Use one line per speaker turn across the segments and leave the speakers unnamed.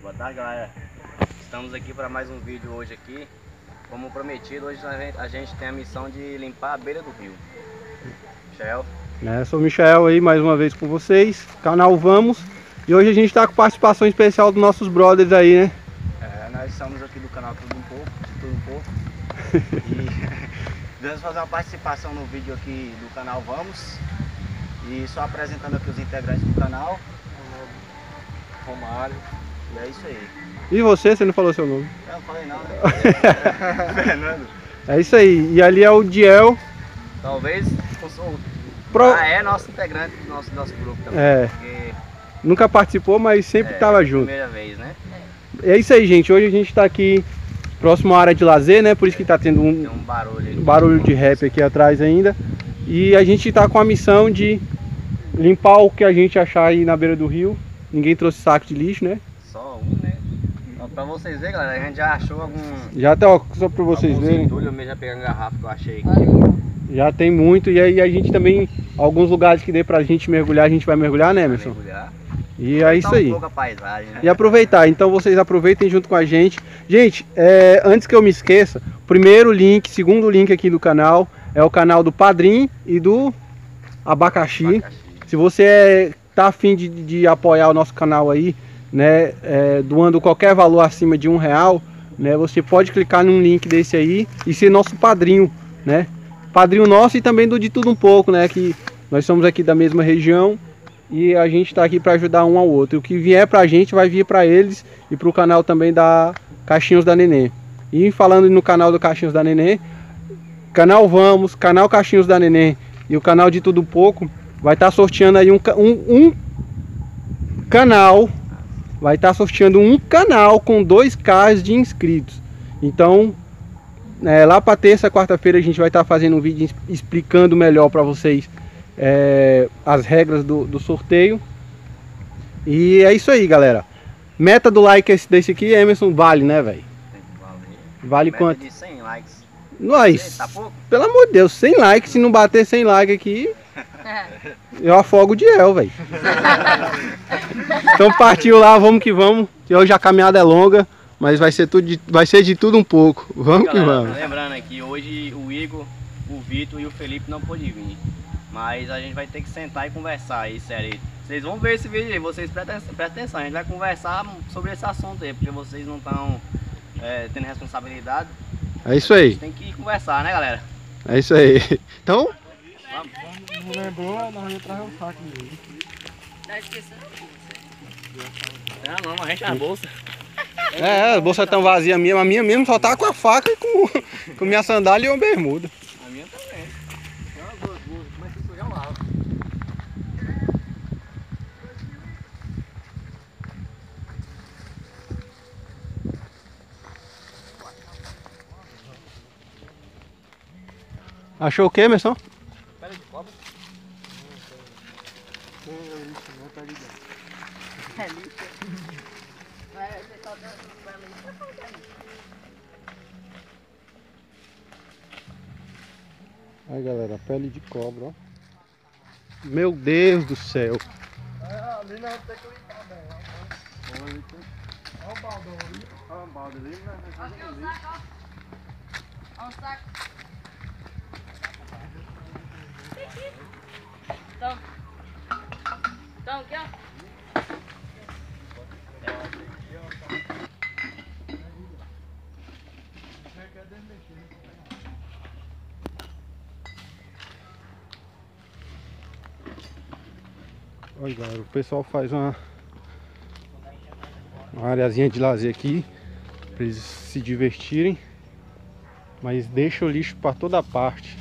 Boa tarde, galera. Estamos aqui para mais um vídeo hoje aqui. Como prometido, hoje a gente tem a missão de limpar a beira do rio. Michel.
Sou o Michel aí, mais uma vez com vocês, canal Vamos. E hoje a gente está com participação especial dos nossos brothers aí, né?
Nós estamos aqui do canal Tudo Um Pouco, de Tudo Um Pouco. E vamos fazer uma participação no vídeo aqui do canal Vamos. E só apresentando aqui os integrantes do canal. Romário. E é isso aí.
E você não falou seu nome?
Eu não falei não, né? Fernando.
É isso aí. E ali é o Diel.
Talvez é nosso integrante do nosso grupo também. Porque...
nunca participou, mas sempre estava junto.
Primeira vez, né?
É isso aí, gente. Hoje a gente está aqui próximo à área de lazer, né? Por isso que está tendo
Tem um barulho,
barulho de rap aqui atrás ainda. E a gente está com a missão de limpar o que a gente achar aí na beira do rio. Ninguém trouxe saco de lixo, né?
Só um, né? Então, pra vocês verem, galera, a gente já achou algum...
Já até, ó, só pra vocês verem.
Entulho, eu mesmo já peguei a garrafa que eu achei aqui.
Já tem muito. E aí a gente também, alguns lugares que dê pra gente mergulhar, a gente vai mergulhar, né, Emerson?
Mergulhar.
E é isso aí.
Um pouco a paisagem, né?
E aproveitar. Então vocês aproveitem junto com a gente. Gente, antes que eu me esqueça, primeiro link, segundo link aqui do canal, é o canal do Padrim e do Abacaxi. Se você tá afim de apoiar o nosso canal aí, né, doando qualquer valor acima de R$1, né, você pode clicar num link desse aí e ser nosso padrinho, né, padrinho nosso e também do De Tudo Um Pouco, né, que nós somos aqui da mesma região e a gente está aqui para ajudar um ao outro. O que vier pra gente vai vir para eles e pro canal também da Caixinhos da Neném. E falando no canal do Caixinhos da Neném, canal Vamos, canal Caixinhos da Neném e o canal De Tudo Um Pouco vai estar sorteando aí um canal, vai estar sorteando um canal com 2K de inscritos. Então, lá para terça, quarta-feira a gente vai estar fazendo um vídeo explicando melhor para vocês as regras do sorteio. E é isso aí, galera. Meta do like desse aqui, Emerson, vale, né, velho? Vale quanto?
De 100 likes.
Nós,
tá pouco?
pelo amor de Deus, 100 likes. Se não bater 100 likes aqui, eu afogo o Diel, velho. Então partiu lá, vamos que vamos. Que hoje a caminhada é longa, mas vai ser de tudo um pouco. Vamos, galera, que vamos.
Lembrando aqui, hoje o Igor, o Vitor e o Felipe não pôde vir. Mas a gente vai ter que sentar e conversar aí, sério. Vocês vão ver esse vídeo aí, vocês prestem atenção. A gente vai conversar sobre esse assunto aí, porque vocês não estão tendo responsabilidade.
É isso aí.
Tem que conversar, né, galera?
É isso aí. Então...
Não lembrou, nós vamos trazer o saco dele.
Tá esquecendo? Não, a gente é a bolsa.
A bolsa tão vazia minha, a minha mesmo só tá com a faca e com minha sandália e uma bermuda.
A minha também. Tem umas duas bolsas, como é que isso já lava?
Achou o que, Emerson?
Pele de cobra.
É lixo. Vai ser só dando pra lixo.
Aí, galera, pele de cobra, ó. Meu Deus do céu.
Ali nós vamos ter que limpar bem. Olha o baldão ali. Olha o balde ali, né?
Aqui o saco, ó. Olha o saco. Então aqui, ó.
Olha, galera, o pessoal faz uma areazinha de lazer aqui para eles se divertirem, mas deixa o lixo para toda parte.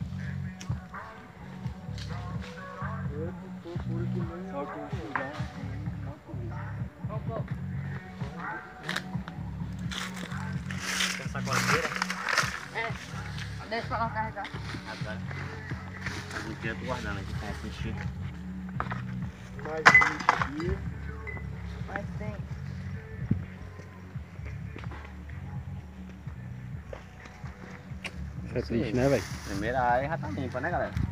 Tem sacoleira?
Deixa pra não carregar.
Agora. Eu tô guardando aqui, tem essa enchida.
Mais lixo aqui.
Mas tem.
Isso é triste, né, velho?
Primeira área já tá limpa, né, galera?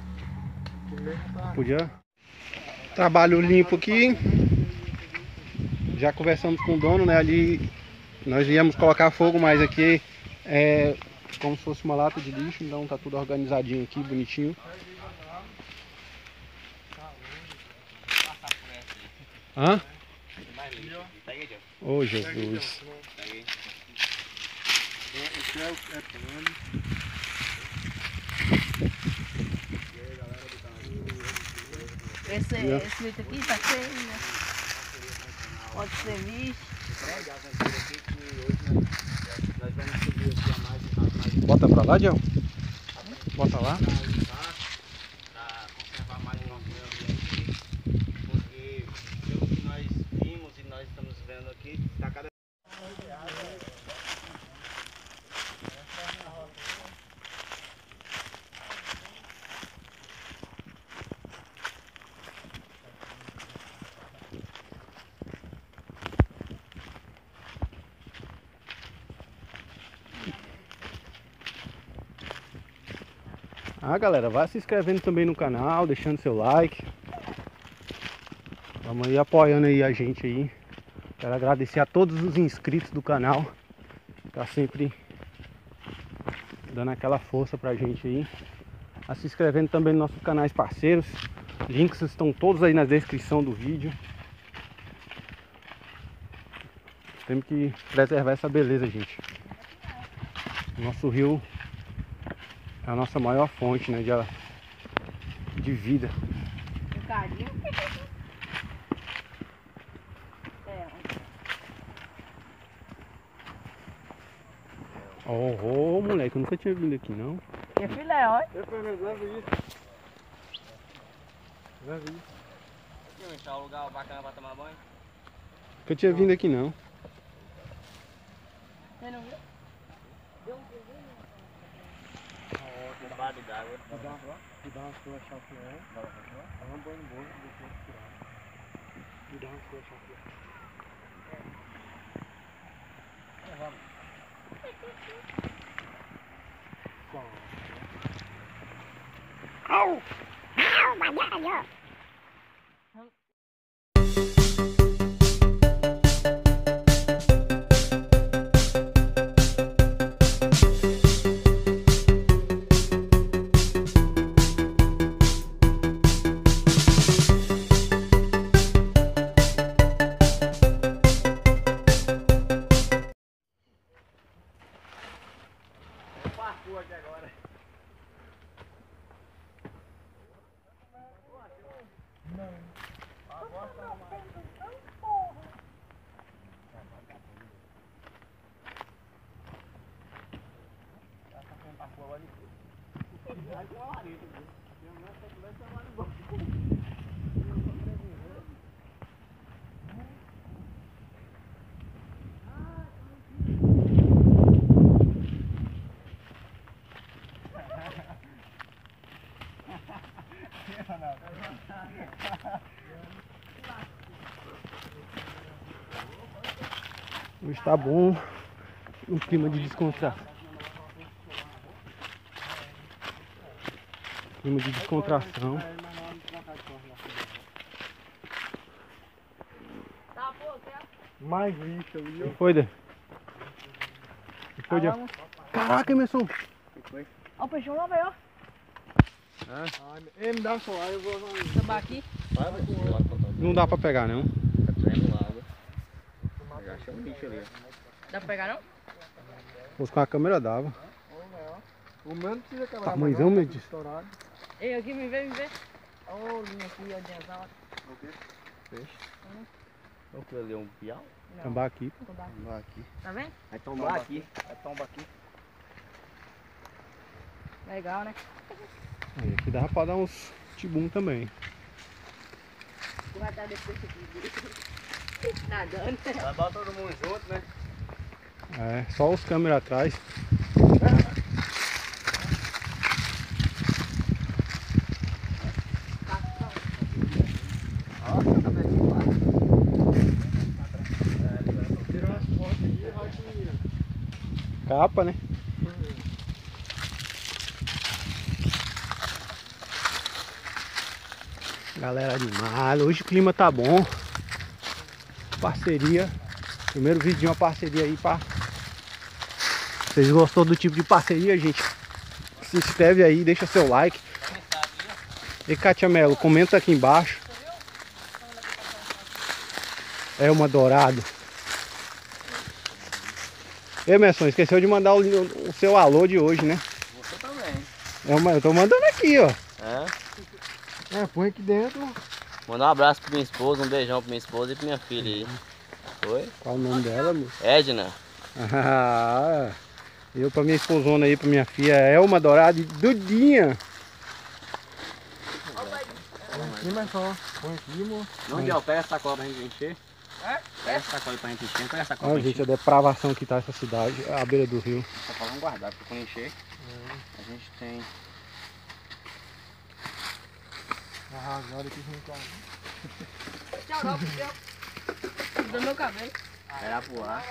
Podia. Trabalho limpo aqui. já conversamos com o dono, né? Ali nós íamos colocar fogo, mas aqui é como se fosse uma lata de lixo, então tá tudo organizadinho aqui, bonitinho. Hã? Ô, Jesus.
Esse litro aqui tá cheio, né? Pode ser visto.
Bota pra lá, Dião. Bota lá.
Para conservar mais o nosso meio ambiente, porque pelo que nós vimos e nós estamos vendo aqui, está cada
Galera, vai se inscrevendo também no canal, deixando seu like. Vamos aí apoiando aí a gente aí. Quero agradecer a todos os inscritos do canal. Tá sempre dando aquela força pra gente aí. Vai se inscrevendo também nos nossos canais parceiros. Links estão todos aí na descrição do vídeo. Temos que preservar essa beleza, gente. Nosso rio é a nossa maior fonte, né, de vida.
Um cadinho.
Oh, moleque, eu nunca tinha vindo aqui não.
Que filé, olha.
Não está um lugar bacana para tomar banho?
Nunca tinha vindo aqui não.
Você não viu?
Bombado d'água.
Me dá umas coisas chafié. Dá um banho bom, depois tirar. Me dá umas coisas chafié.
Aqui agora.
Hoje tá bom, um clima de descontração. Clima de descontração.
Tá, pô, quer?
Mais lixo ali,
O que foi, Dê? O que foi, Dê? Caraca, Emerson!
Ó, o peixão lá, velho, ó.
Ele me dá só lá, eu vou lá.
Tambaqui.
Não dá pra pegar, não.
Já achei um bicho ali.
Dá pra pegar, não?
Fosse com a câmera dava.
O meu não precisa quebrar.
Tamanhozão, meu Deus.
Estourado.
Ei, aqui, me vê, me vê. Ó, o linho aqui, ó, de azar.
Olha aquilo ali, um piau.
Tambá aqui.
Tombar aqui.
Tá vendo?
Vai tombar aqui. Vai tombar aqui.
Legal, né?
Aí, aqui dava pra dar uns tibum também.
Vai estar depois aqui. Nadando.
Vai botar todo mundo junto, né?
É, só os câmeras atrás. Capa, né? Galera animada, hoje o clima tá bom. parceria. Primeiro vídeo de uma parceria aí pra... Vocês gostou do tipo de parceria, gente? Se inscreve aí, deixa seu like. E Kátia Melo, comenta aqui embaixo. É uma dourado. Emerson, esqueceu de mandar o seu alô de hoje, né?
Você também.
Eu tô mandando aqui, ó.
É?
Põe aqui dentro.
Manda um abraço pra minha esposa, um beijão pra minha esposa e pra minha filha aí. Foi?
Qual o nome dela, amor?
Edna.
Ah, eu pra minha esposona aí, pra minha filha Elma Dourado e Dudinha.
Aqui, mas só. Põe aqui, amor.
Não, Diel, pega essa sacola pra gente encher. Pega essa sacola pra gente encher. Pega essa sacola
Olha,
pra
gente, a depravação que tá essa cidade, à beira do rio.
Essa sacola vamos guardar, porque quando encher, a gente tem...
Arrasado aqui junto.
Tchau, não, tchau. Do meu cabelo.
Era pro ar.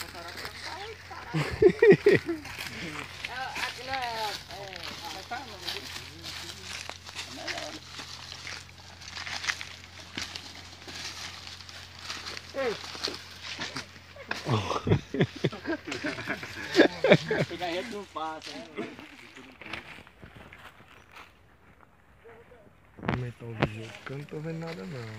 Fica reto no passo.
Aumentar o vídeo, porque eu não tô vendo nada não.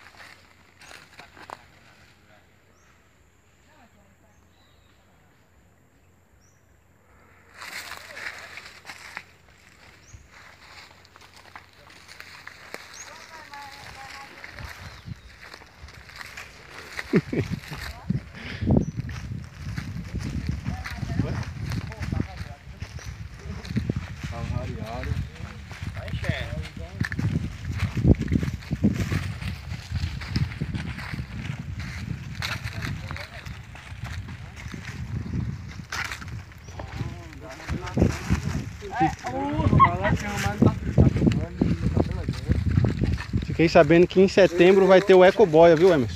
Tá variado.
Vai enchendo.
Fiquei sabendo que em setembro vai ter o Ecoboia, viu, Emerson?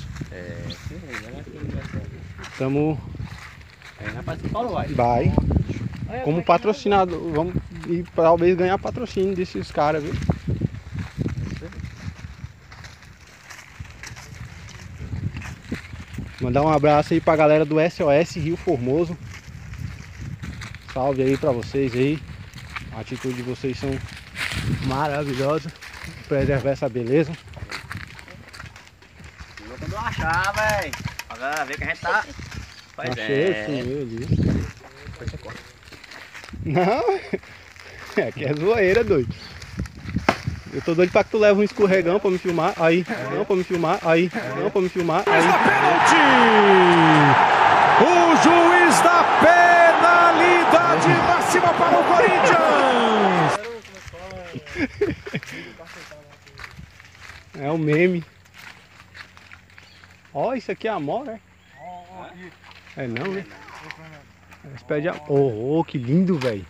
Tamo...
Rapaz, São Paulo vai.
Vai. Como patrocinador. Vamos e talvez ganhar patrocínio desses caras, viu? Mandar um abraço aí pra galera do SOS Rio Formoso. Salve aí pra vocês aí. A atitude de vocês são maravilhosa. Preservar essa beleza.
Quando eu achar, velho. Agora ver que a gente tá. Pois
Achei,
é.
fumei ali. Não, aqui é zoeira, doido. Eu tô doido pra que tu leve um escorregão pra me filmar. Aí, não pra me filmar. Aí, não pra me filmar. Aí.
Pênalti! O juiz da penalidade máxima para o Corinthians!
É o meme. Ó, isso aqui é amor, né? É não, né? Esse pé de amor. Oh, que lindo, velho.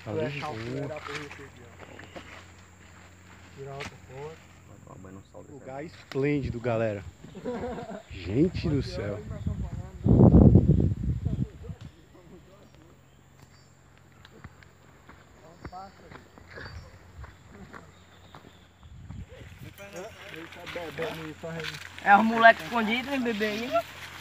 Lugar esplêndido, galera. Gente do céu.
É os moleques escondidos, hein, bebê aí.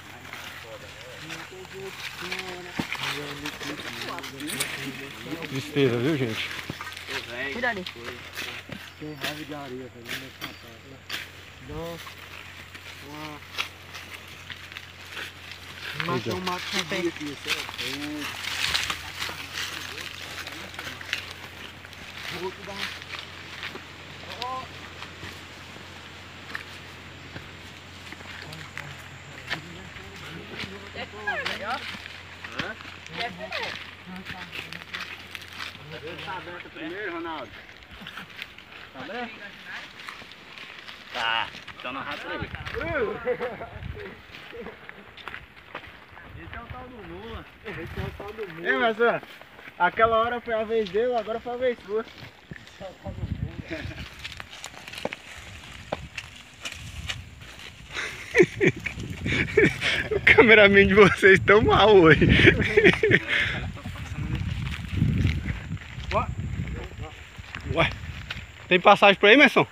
Tristeza, viu, gente?
Cuida ali.
Tem raiva de areia, velho. Mas tem um mato sabia aqui, sério. Vou te dar um...
Tá aberto primeiro, Ronaldo? Tá aberto? Tá. Então não rasta aí. Esse é o tal do Lula.
Esse é o tal do mundo.
Ei, mas ó, aquela hora foi a vez dele, agora foi a vez sua.
Esse é o tal do mundo.
O cameraman de vocês tão mal hoje. Ué, tem passagem pra aí, Emerson?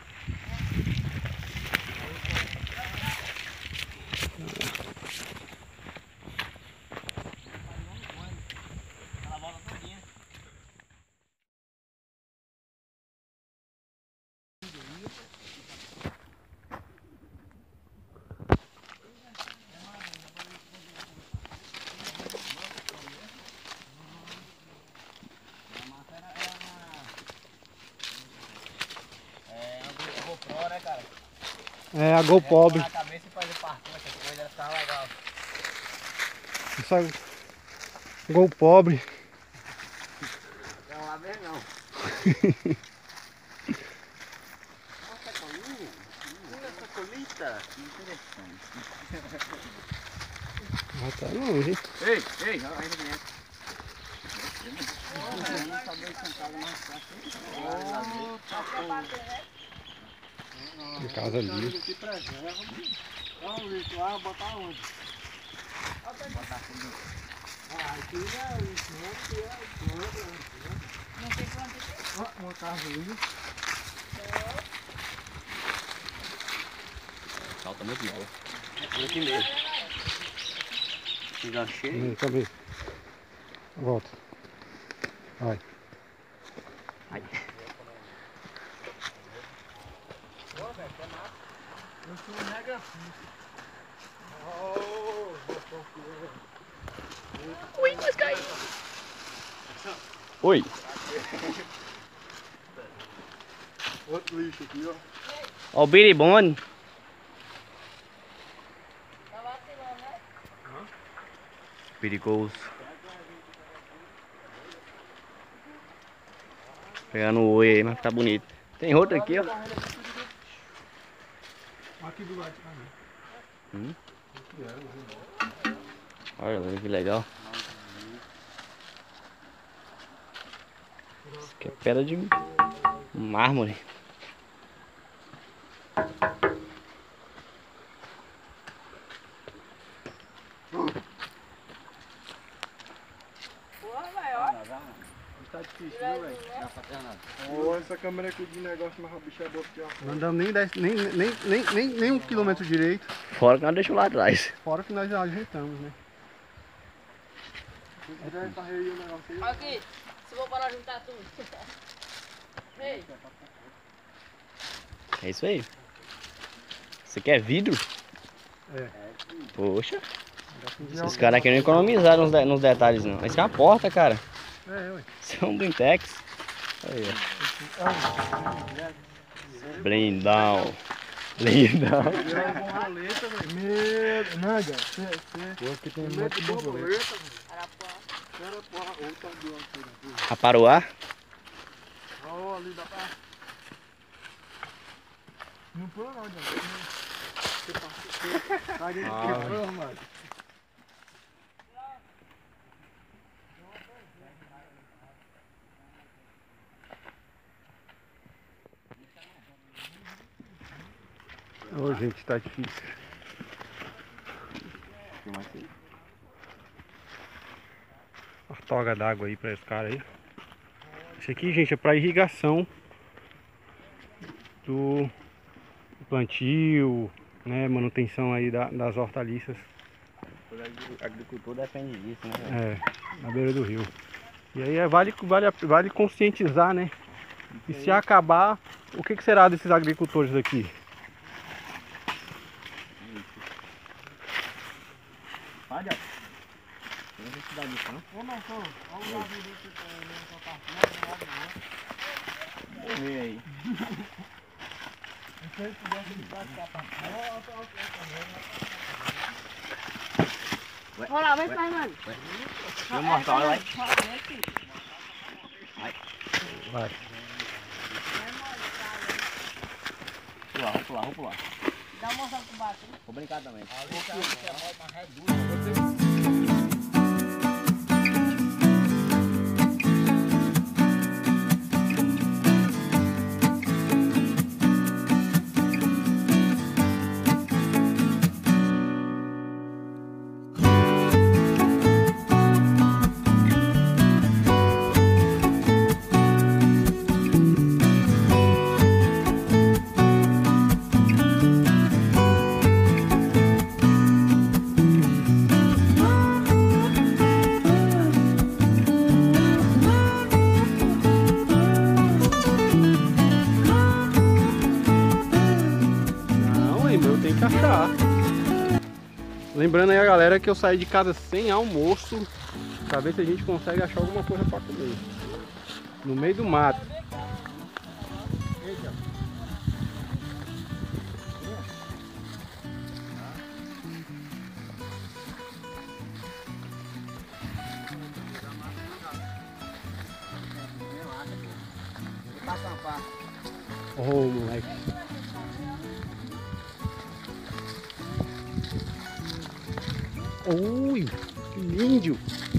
É, a Gol Pobre.
Na cabeça e fazer parkour, essa coisa tá legal.
Essa Gol Pobre.
Não, lá mesmo não. Nossa, colinha. Essa colita. Interessante.
Ah, tá longe, hein?
Ei, ainda dentro.
De casa ali.
Vamos ver, tu vai botar onde? Botar aqui. Ah, aqui é isso, não é planta.
Não tem planta aqui?
Uma casa ali.
Salta muito de boa. Aqui mesmo. Enganchei.
Também. Volta. Vai.
Ai.
Eu sou um mega fixe.
Ui, mas caiu. Oi.
Outro lixo aqui, ó.
Ó o biribone.
Tá vacilando, né?
Perigoso. Pegando o oi aí, mas tá bonito. Tem outro aqui, ó.
Aqui do lado.
Olha que legal. Isso aqui é pedra de mármore.
Tá difícil, viu, velho? Ó, essa câmera aqui de negócio, mas o bicho é bom aqui, ó.
Não andamos nem 1 quilômetro direito.
Fora que nós deixamos lá atrás.
Fora que nós já ajeitamos, né?
Se quiser varrer aí o negócio aí.
Aqui, se for para juntar tudo. Ei,
É isso aí. Você quer vidro?
É.
Poxa. Esses caras aqui não economizaram nos detalhes não. Isso é uma porta, cara.
É, ué.
Isso é um blintex. Aí, ó. Blindão. Blindão.
Borboleta, velho. Medo. Nada.
Pô, aqui tem
Medo de borboleta, velho.
Arapuá.
Cara, porra. Outra de onde foi.
Aparoá.
Ó, ali dá pra... Não pula não, John. Tá ali, quebrou, mano.
Ô, gente, tá difícil. Uma toga d'água aí pra esse cara aí. Isso aqui, gente, é pra irrigação do plantio, né, manutenção aí das hortaliças.
O agricultor depende disso, né?
É, na beira do rio. E aí vale conscientizar, né? E se acabar, o que será desses agricultores aqui?
Olha, tem necessidade disso, não?
Ô, Marcão, olha o lado que tá nessa parte. Não,
Morrer aí.
não sei se gosta de passar pra cá.
Vamos lá, vem pra aí, mano.
Vamos mostrar, olha lá.
Vai.
Vamos pular.
Dá uma mostrada pro baixo.
Vou brincar também.
Lembrando aí a galera que eu saí de casa sem almoço pra ver se a gente consegue achar alguma coisa pra comer. No meio do mato. Oh, moleque. Ui, que lindo.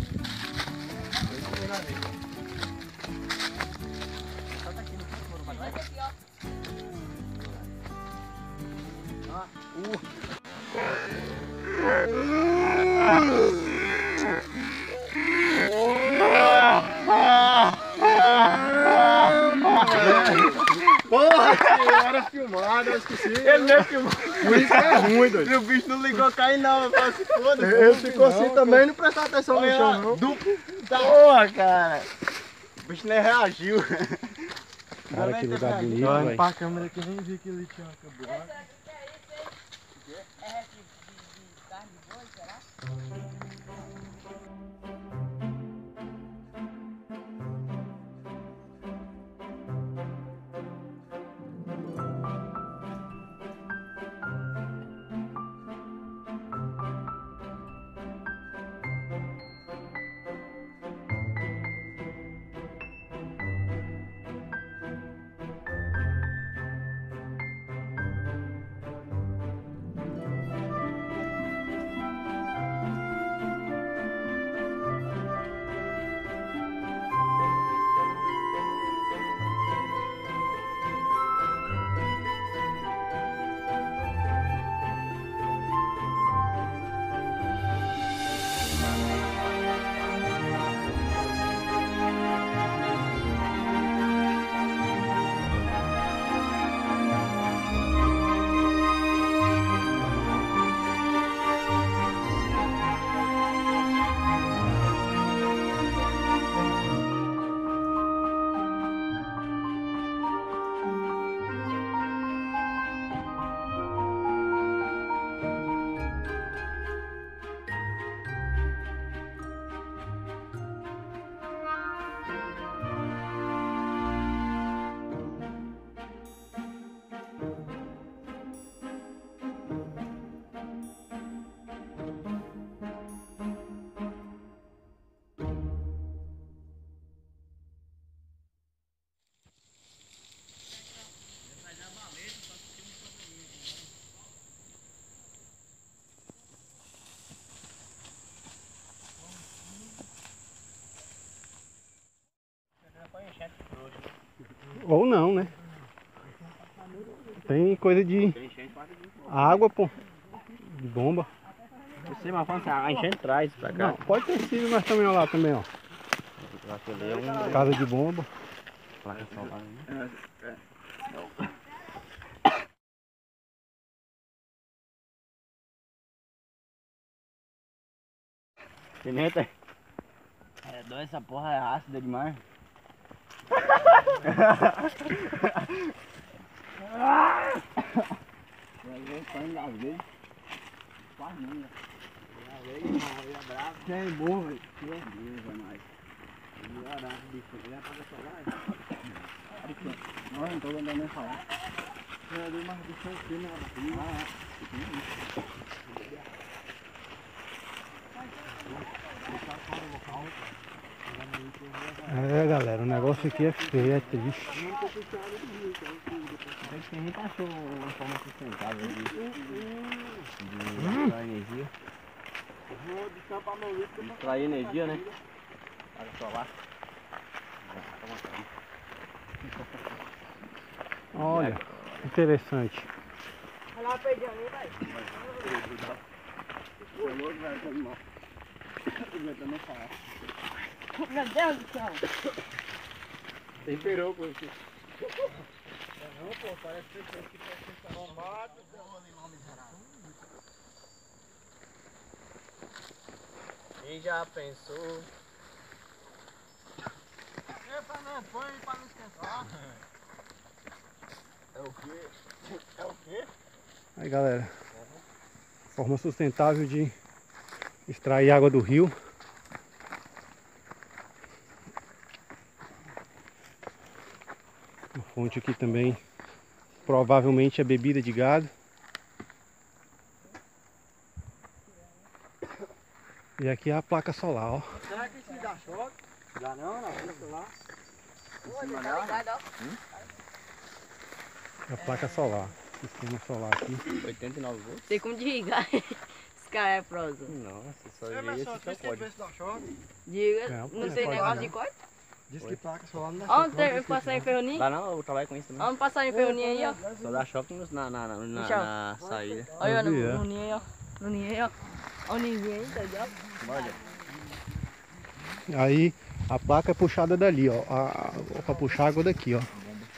Porra, que era filmado, eu esqueci.
Ele nem filmou.
Por isso que é ruim, doido.
E o bicho não ligou a cair não, eu falei assim, foda-se.
Ele ficou assim também e não prestou atenção no chão, não.
Porra, cara. O bicho nem reagiu.
Cara, que lugar bonito,
Olha
velho.
pra câmera que nem vi que ele tinha acabado.
Ou não, né? Tem coisa de água, pô. De bomba.
Eu sei, mas falando assim, a enchente traz pra cá.
Não, pode ter sido, nós também lá também, ó. Casa de bomba.
Placa solar, né? Pimenta? É, dói, essa porra é ácida demais.
Quem bom, velho. Não, não tô andando nem falar. Mas deixa eu ver na barriga.
É, galera, o negócio aqui é feio, é triste.
A gente achou uma forma sustentável de extrair energia. Extrair energia, né? Olha só lá.
Olha, interessante.
Olha lá, peidinho ali, vai. Meu Deus do céu.
Temperou, pô. Não, pô, parece que você tá no mato.
Quem já pensou?
Epa, não, põe pra não esquentar. É o quê? É o quê?
Aí, galera, forma sustentável de extrair água do rio. A fonte aqui também provavelmente é bebida de gado. E aqui é a placa solar, ó.
Será que isso dá choque? Dá não, na frente lá.
Oi, tá ligado, ó.
A placa solar. Sistema solar aqui.
89 volts?
Tem como desligar. Esse cara é prosa.
Nossa, só
É,
veio
mas
esse
só
teu
tem que
código.
ver se dá choque.
Diga,
Não,
não
não
tem
pode
negócio
não.
de corte?
Diz que placa solar não dá
Onde
choque.
tem passar em ferroninho?
Dá não, eu trabalho com isso também.
Vamos passar em ferroninho aí, ó.
Só dá choque na saída.
Olha
Eu vi, é.
no ninho aí, ó. No ninho aí, ó. Olha o ninho aí, tá ligado?
Bora.
Aí a placa é puxada dali, ó. Pra puxar a água daqui, ó.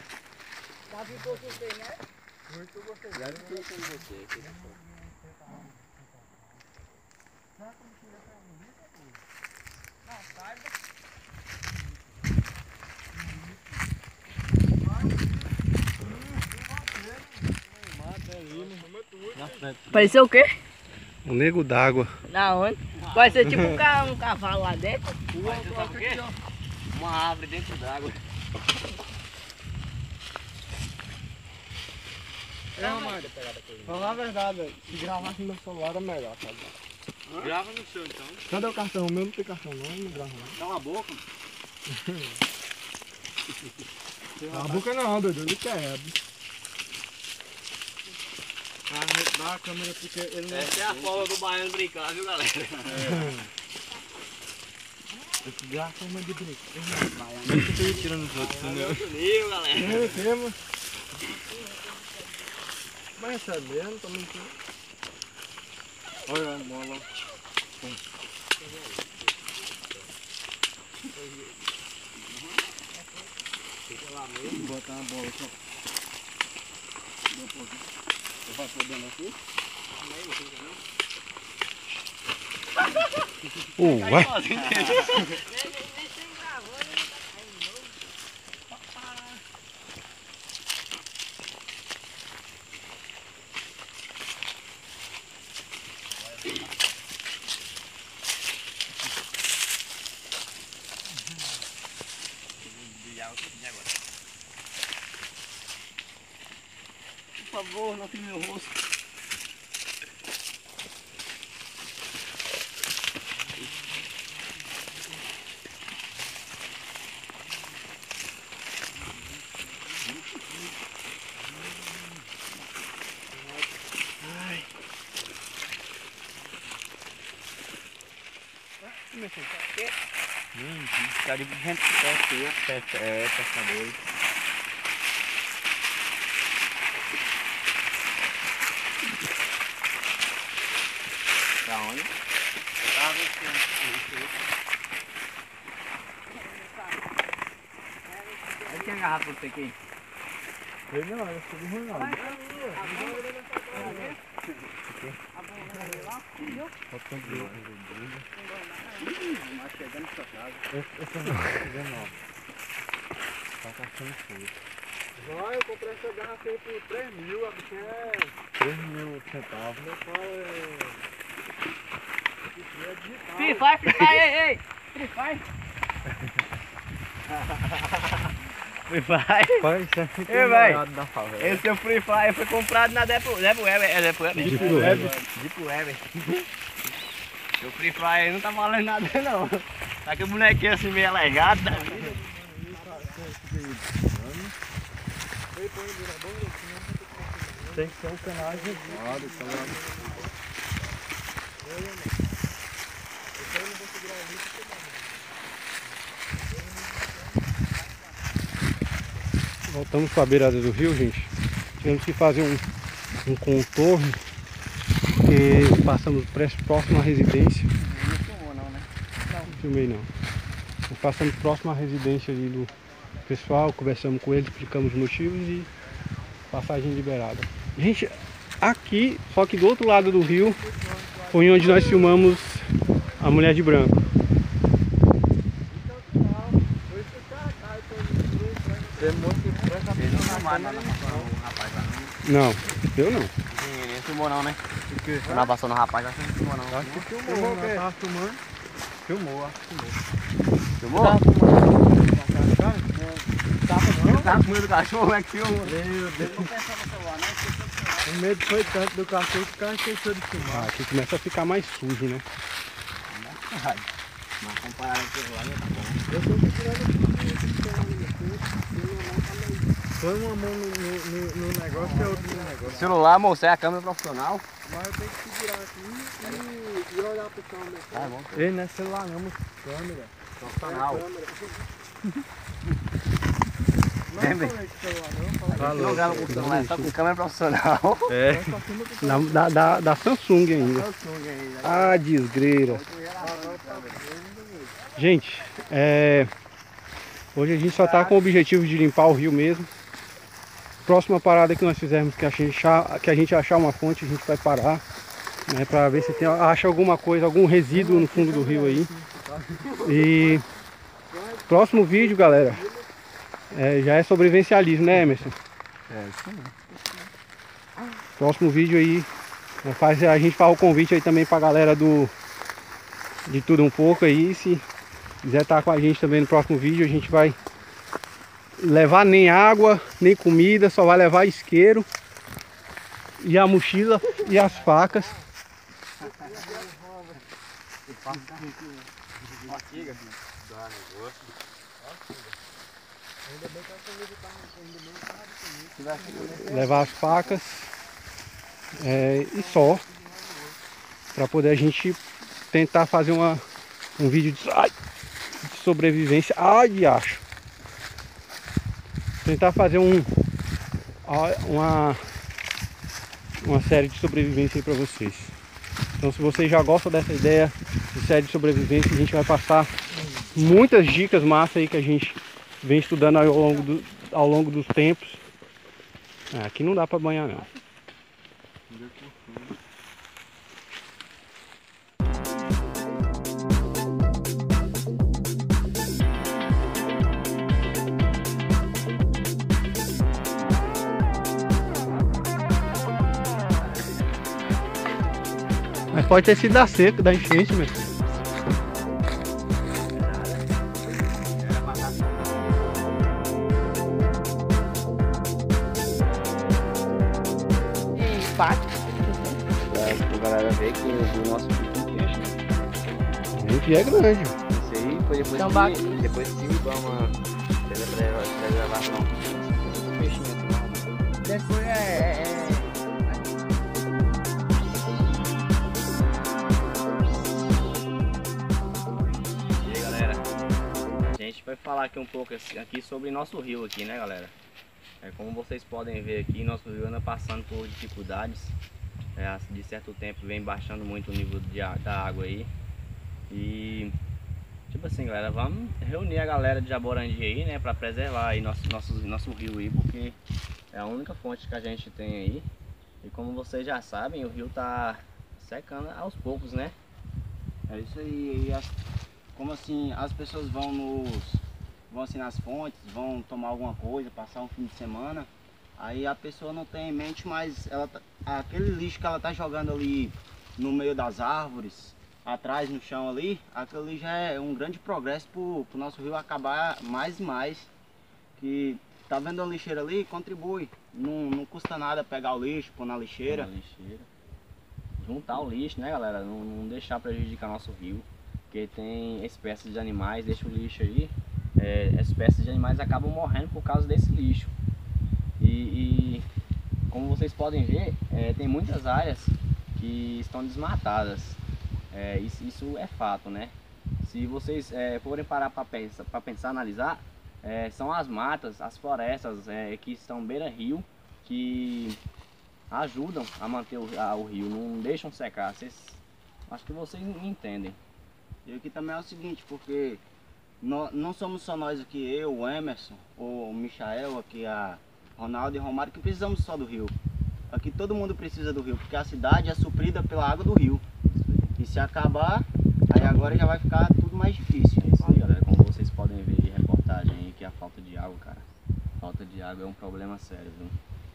Pareceu o quê?
Um nego d'água.
Na onde? Vai ser tipo um cavalo lá dentro.
Sabe o quê? Uma árvore dentro d'água.
Falar a verdade, velho. Se gravasse no meu celular era melhor, sabe?
Grava no seu então.
Cadê o cartão? O meu não tem cartão não, não grava não.
Cala a boca.
A boca não, doido, ele quebra. Dá a câmera porque ele não...
Essa é a forma do baiano brincar, viu galera?
Dá a câmera de brinco.
Eu tô tirando os outros, entendeu? Nível, galera.
Tema. Mas é mesmo, tô mentindo. Olha a bola. Vou botar uma bola só. Vai podendo aqui?
Ué.
Por favor, não filme meu rosto. Tá de gente pescadores. Pra onde? Eu tava vendo. Aí tem a garrafa pra você aqui.
Não, eu sou de Ronaldo. Vai, eu comprei essa garrafa aí por 3 mil, a bichinha é 3 mil centavos. Meu pai é...
Free Fire, ei! Free Fire.
Free Fire?
Pai, isso é muito
Ei, véi.
namorado da favela.
Esse é o Free Fire foi comprado na Deep Web. É Deep Web?
Deep Web.
Deep Web. O Free Fire não tá valendo nada não. Tá que o bonequinho assim meio aleijado da vida.
Tem que ser um canal ajeitado,
Voltamos para a beirada do rio, gente. Tivemos que fazer um contorno, porque passamos próximo à residência.
Não filmou não, né?
Não filmei não. Passamos próximo à residência ali do pessoal, conversamos com eles, explicamos os motivos e passagem liberada. Gente, aqui, só que do outro lado do rio, foi onde nós filmamos a mulher de branco.
Tem muito que presta.
Vocês não filmaram lá na passou no rapaz lá não?
Não, eu não.
Não filmou não, né? Quando ela passou no rapaz lá, você não filmou não.
Acho que filmou, né? Tava filmando. Filmou, acho que filmou.
Filmou? Tá com medo do cachorro, como é que filma?
Meu Deus. O medo foi tanto do cachorro que o cara esqueceu de filmar.
Aqui começa a ficar mais sujo, né?
Mas comparado com o lá, tá bom.
Eu tô procurando aqui, filmando aqui, filmando também. Põe uma mão no negócio e a outra no negócio.
Celular, moço, é a câmera profissional.
Mas eu tenho que segurar aqui e olhar pro câmera.
Tá bom.
Ei, não é celular não, mas câmera.
Profissional.
Não falei de celular não, falei
Não grava com celular, só com câmera profissional.
É. Da Samsung ainda. Ah, desgreira. Gente, hoje a gente só tá com o objetivo de limpar o rio mesmo. Próxima parada que nós fizermos, que a gente achar uma fonte, a gente vai parar, né, para ver se acha alguma coisa, algum resíduo no fundo do rio aí. E próximo vídeo, galera, já é sobrevivencialismo, né, Emerson?
isso mesmo.
Próximo vídeo aí, a gente faz o convite aí também pra galera de tudo um pouco aí. Se quiser estar com a gente também no próximo vídeo, a gente vai levar nem água, nem comida, só vai levar isqueiro e a mochila e as facas. Levar as facas e só, para poder a gente tentar fazer um vídeo de sobrevivência. Ai, de acho. Tentar fazer uma série de sobrevivência aí para vocês. Então, se vocês já gostam dessa ideia de série de sobrevivência, a gente vai passar muitas dicas massa aí que a gente vem estudando ao longo dos tempos. Aqui não dá para banhar não. Mas pode ter sido da seca, da enchente, meu.
Empate.
Pra galera ver que o nosso filho tem peixe, né?
O rio é grande.
Isso aí foi depois
Tambaqui.
que o Ibama fez a preservação. Os peixinhos aqui lá.
Depois
E aí, galera, a gente vai falar aqui um pouco aqui sobre nosso rio aqui, né, galera? Como vocês podem ver aqui, nosso rio anda passando por dificuldades. De certo tempo vem baixando muito o nível da água aí. E tipo assim, galera, vamos reunir a galera de Jaborandi aí, né, para preservar aí nosso rio aí, porque é a única fonte que a gente tem aí. E como vocês já sabem, o rio tá secando aos poucos, né? É isso aí. Como assim, as pessoas vão assim nas fontes, vão tomar alguma coisa, passar um fim de semana, aí a pessoa não tem em mente, mas aquele lixo que ela tá jogando ali no meio das árvores, atrás no chão ali, aquilo ali já é um grande progresso pro nosso rio acabar mais e mais. Que tá vendo a lixeira ali, contribui, não custa nada pegar o lixo, pôr na lixeira. Juntar o lixo, né, galera, não deixar prejudicar nosso rio, porque tem espécies de animais, deixa o lixo aí, espécies de animais acabam morrendo por causa desse lixo. E como vocês podem ver, tem muitas áreas que estão desmatadas. Isso é fato, né? Se vocês forem parar para pensar, analisar, são as matas, as florestas que estão beira-rio, que ajudam a manter o rio, não deixam secar. Acho que vocês me entendem. E aqui também é o seguinte, porque não somos só nós aqui, eu, o Emerson, o Michael, aqui a Ronaldo e Romário, que precisamos só do rio. Aqui todo mundo precisa do rio, porque a cidade é suprida pela água do rio. E se acabar, aí agora já vai ficar tudo mais difícil. É isso aí, galera, como vocês podem ver de reportagem aí, que a falta de água, cara. Falta de água é um problema sério, viu?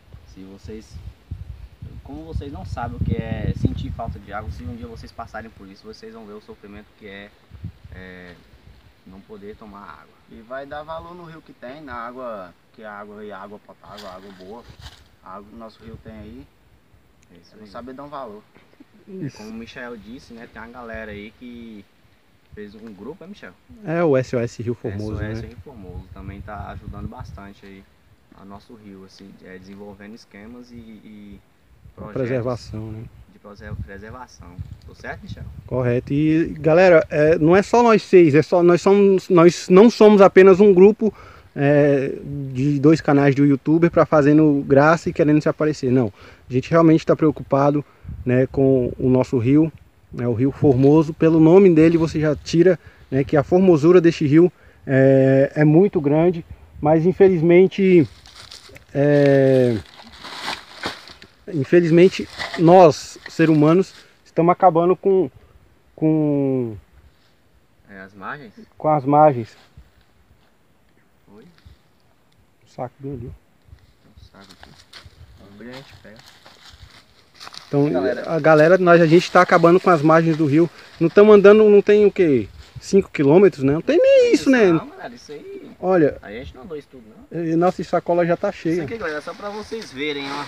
Como vocês não sabem o que é sentir falta de água, se um dia vocês passarem por isso, vocês vão ver o sofrimento que é não poder tomar água. E vai dar valor no rio que tem, na água, que a água aí é água potável, água boa. A água que o nosso rio tem aí, não sabe dar um valor. Como o Michel disse, né, tem uma galera aí que fez um grupo, Michel?
É o SOS Rio Formoso,
SOS
né?
Rio Formoso também tá ajudando bastante aí ao nosso rio, assim, desenvolvendo esquemas e projetos
Preservação, né?
de preservação. Tô certo, Michel?
Correto. E galera, não é só nós seis, nós não somos apenas um grupo de 2 canais do YouTube para fazendo graça e querendo se aparecer. Não, a gente realmente está preocupado, né, com o nosso rio, né, o Rio Formoso. Pelo nome dele você já tira, né, que a formosura deste rio é muito grande, mas infelizmente nós, seres humanos, estamos acabando com
As margens?
com as margens.
Oi?
O saco bem ali.
Não sabe aqui. Onde a gente pega.
Então,
Galera.
a gente está acabando com as margens do rio. Não estamos andando, não tem o que? 5 quilômetros, né? Não tem nem isso, né?
Não, galera, isso aí.
Olha,
A gente não andou isso tudo, não.
nossa sacola já tá
Isso
cheia.
aqui, galera, só pra vocês verem, ó.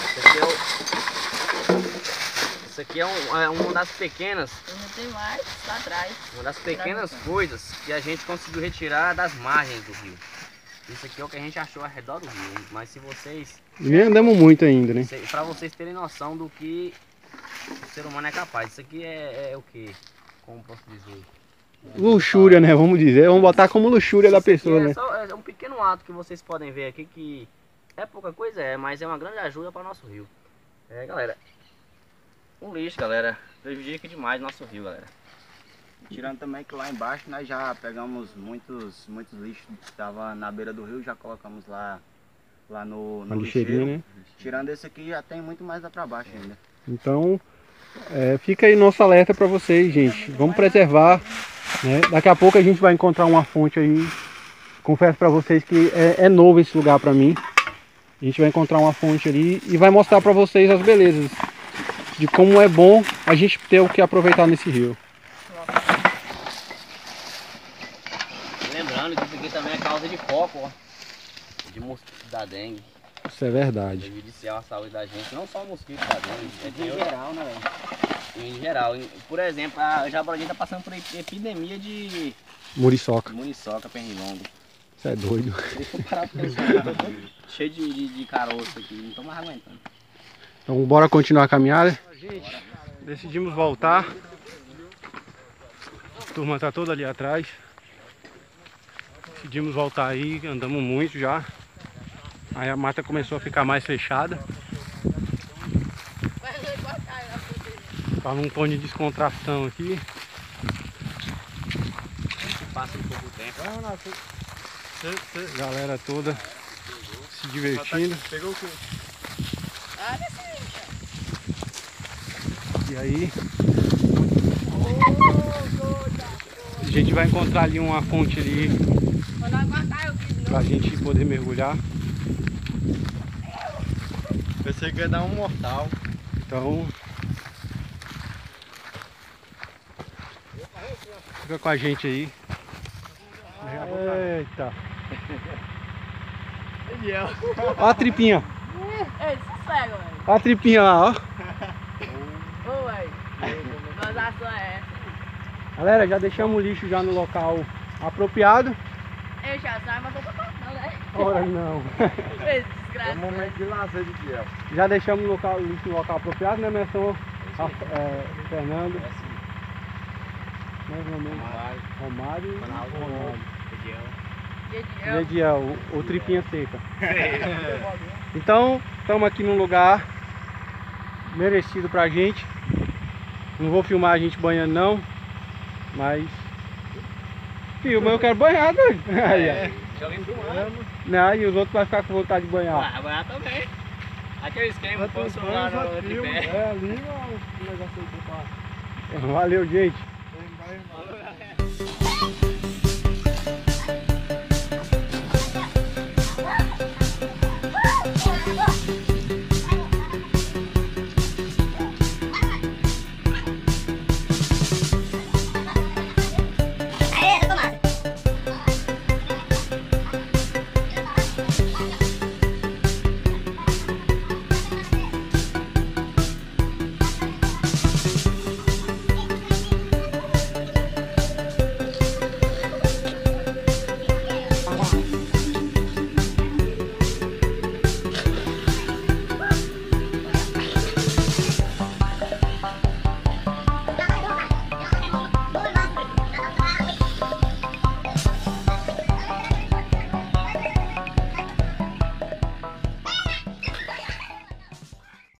Isso aqui é uma das pequenas.
Não tem mais, tá atrás.
Uma das pequenas coisas que a gente conseguiu retirar das margens do rio. Isso aqui é o que a gente achou ao redor do rio. Mas se vocês...
E nem andamos muito ainda, né?
Pra vocês terem noção do que o ser humano é capaz. Isso aqui é o que? Como posso dizer?
Luxúria, né? Vamos dizer. Vamos botar como luxúria da
Isso aqui
pessoa, né?
é um pequeno ato que vocês podem ver aqui, que é pouca coisa, mas é uma grande ajuda para o nosso rio. Galera, um lixo, galera, prejudica demais nosso rio, galera. Tirando também que lá embaixo nós já pegamos muitos lixos que estavam na beira do rio, já colocamos lá no
Uma lixeirinha,
lixeiro.
né?
Tirando esse aqui, já tem muito mais lá para baixo ainda.
Então, fica aí nosso alerta para vocês, gente. Vamos preservar, né? Daqui a pouco a gente vai encontrar uma fonte aí. Confesso para vocês que é novo esse lugar para mim. A gente vai encontrar uma fonte ali e vai mostrar para vocês as belezas de como é bom a gente ter o que aproveitar nesse rio.
Lembrando que isso aqui também é causa de foco, ó. De mosquito da dengue.
Isso é verdade.
Prejudicial à saúde da gente, não só o mosquito da dengue, em geral, né, velho? Em geral. Por exemplo, a Jaborandi tá passando por epidemia de
Muriçoca.
muriçoca, pernilongo.
Isso é doido.
Se for parar pra pensar, eu tô todo cheio de caroço aqui, não tô mais aguentando.
Então bora continuar a caminhada. Gente, decidimos voltar. A turma tá toda ali atrás. Decidimos voltar aí, andamos muito já. Aí a mata começou a ficar mais fechada. Tá num tom de descontração aqui.
Passa um pouco tempo.
Galera toda se divertindo.
Pegou o quê?
E aí a gente vai encontrar ali uma fonte ali pra gente poder mergulhar.
Pensei que ia dar um mortal.
Então fica com a gente aí. Eita! Ó a tripinha.
Ei, sossega, velho.
Ó a tripinha lá, ó.
Ô, velho. Nós ação é essa.
Galera, já deixamos o lixo já no local apropriado.
Eu já saio, mas eu tô passando, né?
Ora não.
Ei,
É um
desgraça.
momento de lazer de Biel.
Já deixamos o lixo no local apropriado, né, Merson? Fernando. Mais ou menos. Romário e Ronaldo.
Gediel.
Gediel, o tripinha seca. Então, estamos aqui num lugar merecido pra gente. Não vou filmar a gente banhando não, mas filma, eu quero banhar, doido. Aí, ó.
Já vim filmando.
Não, e os outros vão ficar com vontade de banhar.
Ah, banhar também. Aquele esquema,
Outros
posso lá
banhos,
no
outro
tripé.
É ali o negócio aí que eu faço.
Valeu, gente.
Vai.